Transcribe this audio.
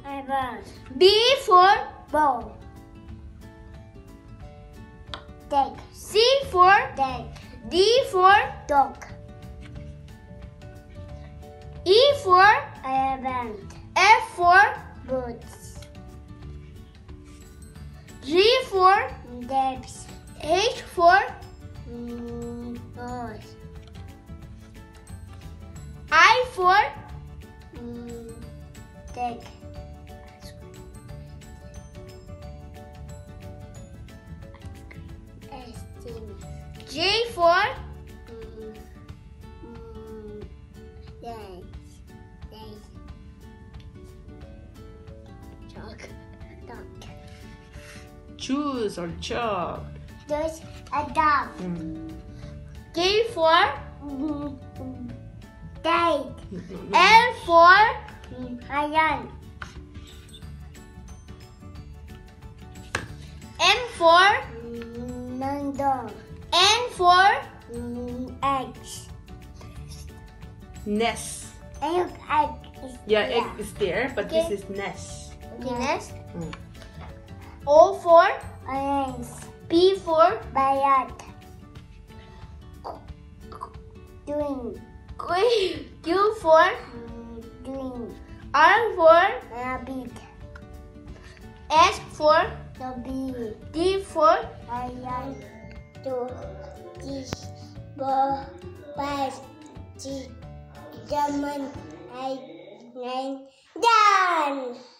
B for ball. Egg. C for Egg. D for Dog. E for Elephant. F for Boots. G for Grapes. H for Horse. I for Egg. J for Chalk. Dog. Choose or chalk. There's a dog. K for Dog. L for Lion. M for Dog. N for Eggs. Nest. Egg is Yeah, there. egg is there, but Okay. this is nest. Nest. Mm. O for Orange. P for Bayat. Doing. Q for Doing. R for Rabbit. S for The bee. D for Lion. To this ball. Pass. German. I. Done.